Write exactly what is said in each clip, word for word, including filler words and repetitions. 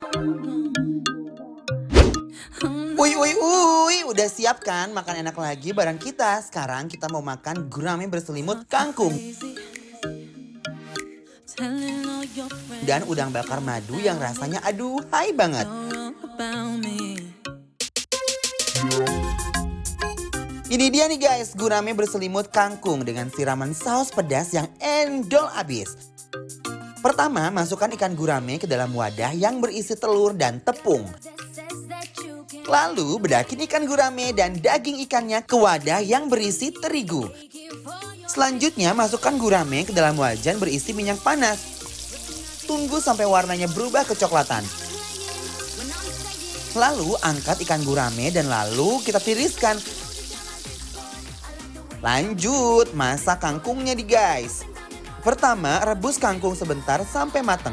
Uy, uy, uy, udah siap kan makan enak lagi bareng kita? Sekarang kita mau makan gurame berselimut kangkung dan udang bakar madu yang rasanya aduhai banget. Ini dia nih guys, gurame berselimut kangkung dengan siraman saus pedas yang endol abis. Pertama, masukkan ikan gurame ke dalam wadah yang berisi telur dan tepung. Lalu, bedakin ikan gurame dan daging ikannya ke wadah yang berisi terigu. Selanjutnya, masukkan gurame ke dalam wajan berisi minyak panas. Tunggu sampai warnanya berubah kecoklatan. Lalu, angkat ikan gurame dan lalu kita tiriskan. Lanjut, masak kangkungnya nih guys. Pertama, rebus kangkung sebentar sampai mateng.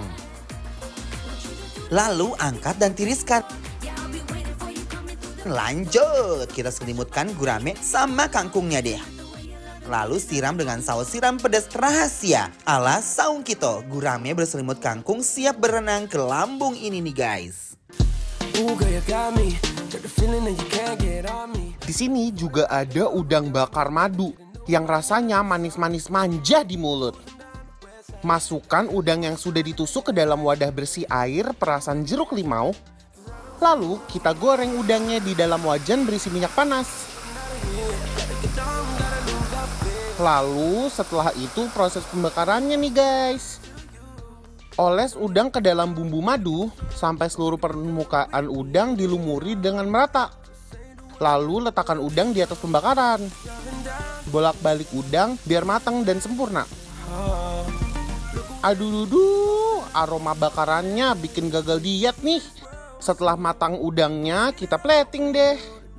Lalu angkat dan tiriskan. Lanjut, kita selimutkan gurame sama kangkungnya deh. Lalu siram dengan saus siram pedas rahasia ala Saung Kito. Gurame berselimut kangkung siap berenang ke lambung ini nih guys. Di sini juga ada udang bakar madu yang rasanya manis-manis manja di mulut. Masukkan udang yang sudah ditusuk ke dalam wadah bersih air perasan jeruk limau. Lalu kita goreng udangnya di dalam wajan berisi minyak panas. Lalu setelah itu proses pembakarannya nih guys. Oles udang ke dalam bumbu madu sampai seluruh permukaan udang dilumuri dengan merata. Lalu letakkan udang di atas pembakaran. Bolak-balik udang biar matang dan sempurna. Aduh duduh, aroma bakarannya bikin gagal diet nih. Setelah matang udangnya, kita plating deh.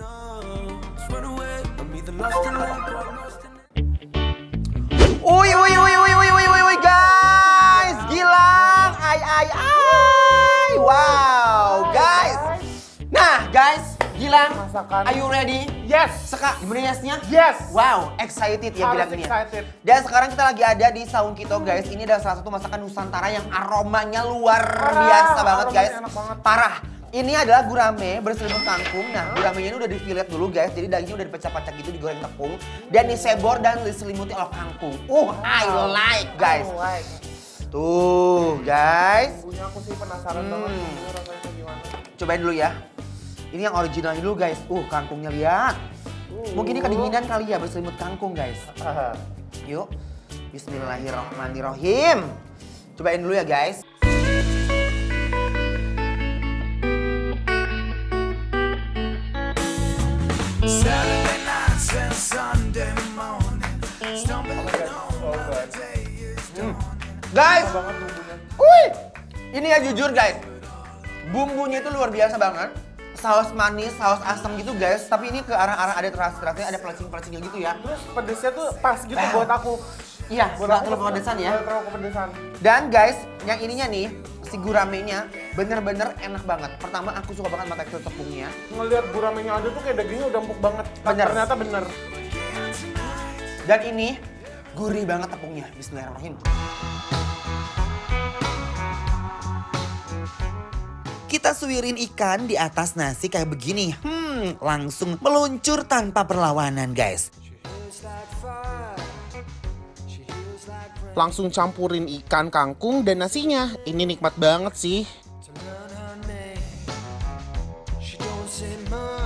Uy, uy, uy, uy, uy, uy, uy, uy, guys, Gilang, ay, ay, ay, wow, guys. Nah, guys, Gilang, Masakan. are you ready? Yes. Seka, gimana yesnya? Yes. Wow, excited ya Harus bilang ini. excited. Dan sekarang kita lagi ada di Saung Kito guys. Ini adalah salah satu masakan Nusantara yang aromanya luar Parah, biasa banget aromanya guys. enak banget. Parah. Ini adalah gurame berselimut kangkung. Nah, guramenya ini udah di fillet dulu guys. Jadi dagingnya udah dipecah-pecah gitu, digoreng tepung. Dan disebor dan diselimuti oleh kangkung. Uh, I like guys. I like. Tuh guys. Bumbunya aku sih penasaran Hmm. banget bumbunya rasanya gimana. Cobain dulu ya. Ini yang originalnya dulu guys. Uh, kangkungnya lihat. Mungkin ini kedinginan kali ya berselimut kangkung guys. Yuk. Bismillahirrahmanirrahim. Cobain dulu ya guys. Hmm. Guys. Wih. Ini ya jujur guys. Bumbunya itu luar biasa banget. Saus manis, saus asam gitu guys. Tapi ini ke arah-arah ada terasa-terasanya, ada pelecing-pelecingnya gitu ya. Terus pedesnya tuh pas gitu Eh. buat aku. Iya, Buat nggak aku terlalu kepedesan ya. Nggak terlalu kepedesan. Dan guys, yang ininya nih, si guramenya bener-bener enak banget. Pertama aku suka banget sama tekstur tepungnya. Ngeliat guramenya ada tuh kayak dagingnya udah empuk banget. Bener. Ternyata bener. Dan ini gurih banget tepungnya. Bismillahirrahmanirrahim. Kita suwirin ikan di atas nasi kayak begini. Hmm, langsung meluncur tanpa perlawanan guys. Langsung campurin ikan, kangkung, dan nasinya. Ini nikmat banget sih.